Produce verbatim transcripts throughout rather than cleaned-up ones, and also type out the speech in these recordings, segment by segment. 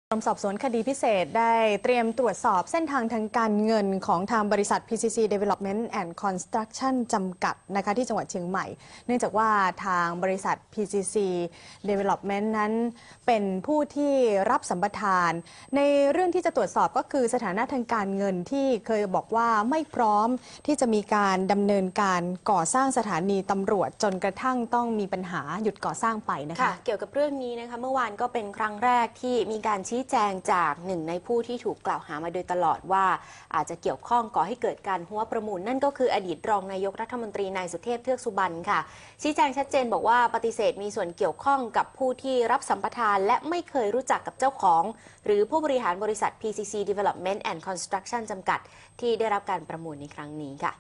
กรมสอบสวนคดีพิเศษได้เตรียมตรวจสอบเส้นทางทางการเงินของทางบริษัท พี ซี ซี Development and Construction จำกัดนะคะที่จังหวัดเชียงใหม่เนื่องจากว่าทางบริษัท พี ซี ซี Development นั้นเป็นผู้ที่รับสัมปทานในเรื่องที่จะตรวจสอบก็คือสถานะทางการเงินที่เคยบอกว่าไม่พร้อมที่จะมีการดำเนินการก่อสร้างสถานีตำรวจจนกระทั่งต้องมีปัญหาหยุดก่อสร้างไปนะคะค่ะเกี่ยวกับเรื่องนี้นะคะเมื่อวานก็เป็นครั้งแรกที่มีการชี้แจงจากหนึ่งในผู้ที่ถูกกล่าวหามาโดยตลอดว่าอาจจะเกี่ยวข้องก่อให้เกิดการหัวประมูลนั่นก็คืออดีตรองนายกรัฐมนตรีนายสุเทพเทือกสุบรรณค่ะชี้แจงชัดเจนบอกว่าปฏิเสธมีส่วนเกี่ยวข้องกับผู้ที่รับสัมปทานและไม่เคยรู้จักกับเจ้าของหรือผู้บริหารบริษัท พี ซี ซี Development and Construction จำกัดที่ได้รับการประมูลในครั้งนี้ค่ะ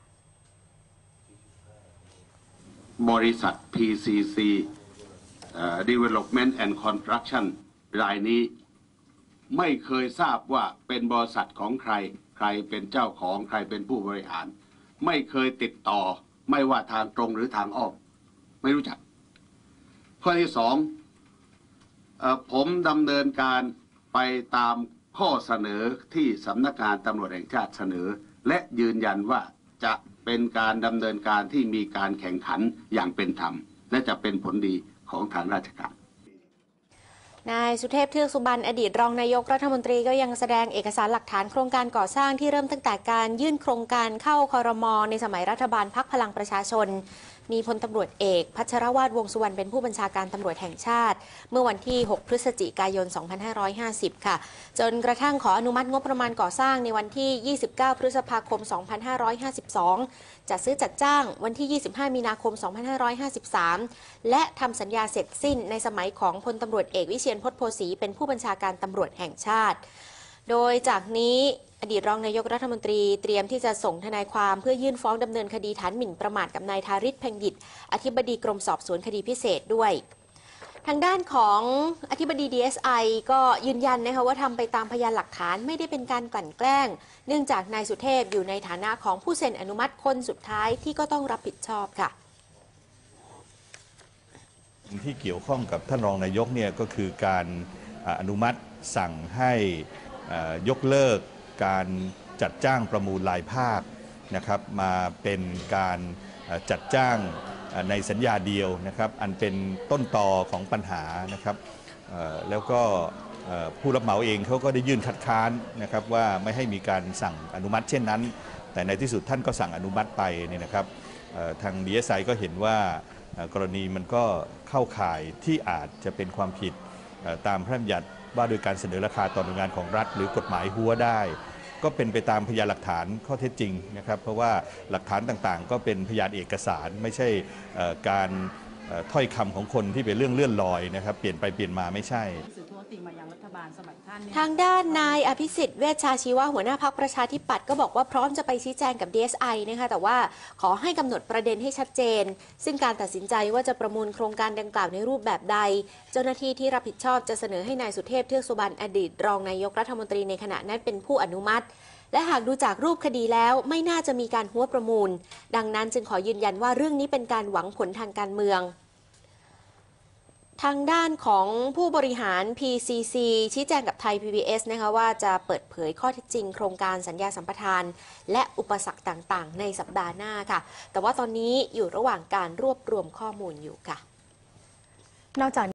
บริษัท พี ซี ซี Development and Construction รายนี้ไม่เคยทราบว่าเป็นบริษัทของใครใครเป็นเจ้าของใครเป็นผู้บริหารไม่เคยติดต่อไม่ว่าทางตรงหรือทางอ้อมไม่รู้จักข้อที่สองเอ่อผมดำเนินการไปตามข้อเสนอที่สำนักงานตำรวจแห่งชาติเสนอและยืนยันว่าจะเป็นการดำเนินการที่มีการแข่งขันอย่างเป็นธรรมและจะเป็นผลดีของทางราชการนายสุเทพเทือกสุบรรณอดีตรองนายกรัฐมนตรีก็ยังแสดงเอกสารหลักฐานโครงการก่อสร้างที่เริ่มตั้งแต่การยื่นโครงการเข้าครม.ในสมัยรัฐบาลพรรคพลังประชาชนมีพลตำรวจเอกพัชรวาทวงษ์สุวรรณเป็นผู้บัญชาการตำรวจแห่งชาติเมื่อวันที่หกพฤศจิกายนสองพันห้าร้อยห้าสิบค่ะจนกระทั่งขออนุมัติงบประมาณก่อสร้างในวันที่ยี่สิบเก้าพฤษภาคมสองพันห้าร้อยห้าสิบสองจัดซื้อจัดจ้างวันที่ยี่สิบห้ามีนาคมสองพันห้าร้อยห้าสิบสามและทำสัญญาเสร็จสิ้นในสมัยของพลตำรวจเอกวิเชียรพจน์โพสีเป็นผู้บัญชาการตำรวจแห่งชาติโดยจากนี้อดีตรองนายกรัฐมนตรีเตรียมที่จะส่งทนายความเพื่อยื่นฟ้องดำเนินคดีฐานหมิ่นประมาทกับนายธาริศเพ็งดิษฐ์อธิบดีกรมสอบสวนคดีพิเศษด้วยทางด้านของอธิบดี ดี เอส ไอ ก็ยืนยันนะคะว่าทำไปตามพยานหลักฐานไม่ได้เป็นการกลั่นแกล้งเนื่องจากนายสุเทพอยู่ในฐานะของผู้เซ็นอนุมัติคนสุดท้ายที่ก็ต้องรับผิดชอบค่ะที่เกี่ยวข้องกับท่านรองนายกเนี่ยก็คือการอนุมัติสั่งให้ยกเลิกการจัดจ้างประมูลรายภาคนะครับมาเป็นการจัดจ้างในสัญญาเดียวนะครับอันเป็นต้นตอของปัญหานะครับแล้วก็ผู้รับเหมาเองเขาก็ได้ยื่นคัดค้านนะครับว่าไม่ให้มีการสั่งอนุมัติเช่นนั้นแต่ในที่สุดท่านก็สั่งอนุมัติไปเนี่ยนะครับทาง ดี เอส ไอ ก็เห็นว่ากรณีมันก็เข้าข่ายที่อาจจะเป็นความผิดตามพระราชบัญญัติว่าโดยการเสนอราคาต่อหน่วยงานของรัฐหรือกฎหมายหัวได้ก็เป็นไปตามพยานหลักฐานข้อเท็จจริงนะครับเพราะว่าหลักฐานต่างๆก็เป็นพยานเอกสารไม่ใช่การถ้อยคำของคนที่เป็นเรื่องเลื่อนลอยนะครับเปลี่ยนไปเปลี่ยนมาไม่ใช่ทางด้านนายอภิสิทธิ์เวชชาชีวะหัวหน้าพรรคประชาธิปัตย์ก็บอกว่าพร้อมจะไปชี้แจงกับ ดี เอส ไอ นะคะแต่ว่าขอให้กำหนดประเด็นให้ชัดเจนซึ่งการตัดสินใจว่าจะประมูลโครงการดังกล่าวในรูปแบบใดเจ้าหน้าที่ที่รับผิดชอบจะเสนอให้นายสุเทพเทือกสุบรรณอดีตรองนายกรัฐมนตรีในขณะนั้นเป็นผู้อนุมัติและหากดูจากรูปคดีแล้วไม่น่าจะมีการหัวประมูลดังนั้นจึงขอยืนยันว่าเรื่องนี้เป็นการหวังผลทางการเมืองทางด้านของผู้บริหาร พี ซี ซี ชี้แจงกับไทย พี บี เอส นะคะว่าจะเปิดเผยข้อเท็จจริงโครงการสัญญาสัมปทานและอุปสรรคต่างๆในสัปดาห์หน้าค่ะแต่ว่าตอนนี้อยู่ระหว่างการรวบรวมข้อมูลอยู่ค่ะนอกจาก